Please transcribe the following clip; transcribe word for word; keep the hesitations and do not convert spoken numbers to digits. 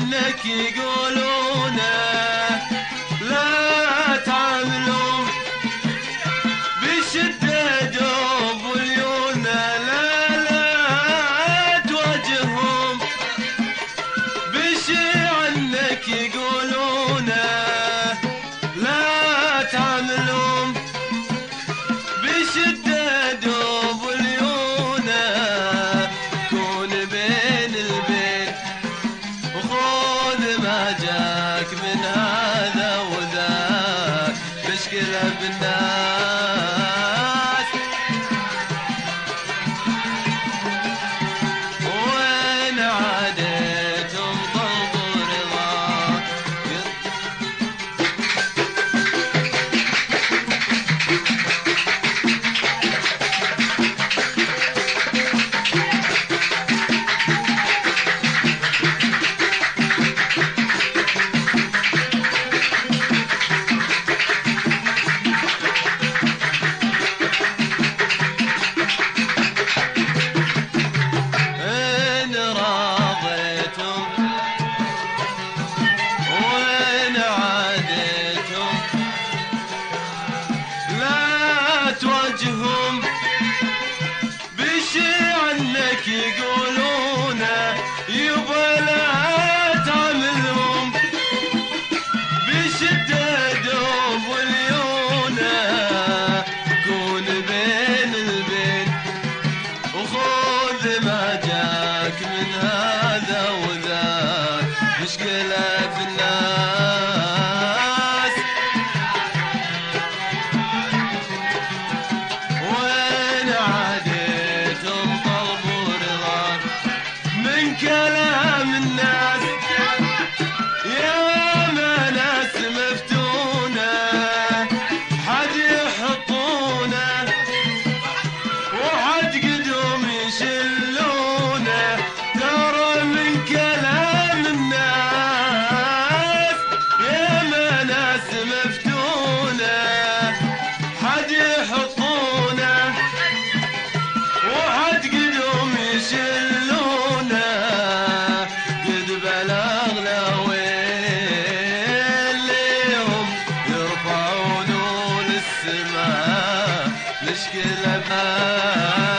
عنك يقولون لا تعاملهم بشدة دوب واليون، لا لا تواجههم بشي عنك يقولون لا تعاملهم بشدة دوب واليون. كون بين البين وخذ ما جاك من هذا وذاك، مشكلة بالناس وين عادتهم طلبوا رضاك. تواجههم بشي عنك يقولون يبا لا تعملهم بشدة دوب واليون. كون بين البين وخذ ما جاك من هذا وذاك، مشكلة في الناس كلام الناس. يا ما ناس مفتونة حد يحطونه وحد قدوم يشلونه، ترى من كلام الناس. يا ما ناس مفتونة حد يحطونه وحد قدوم يشلونه، مشكلة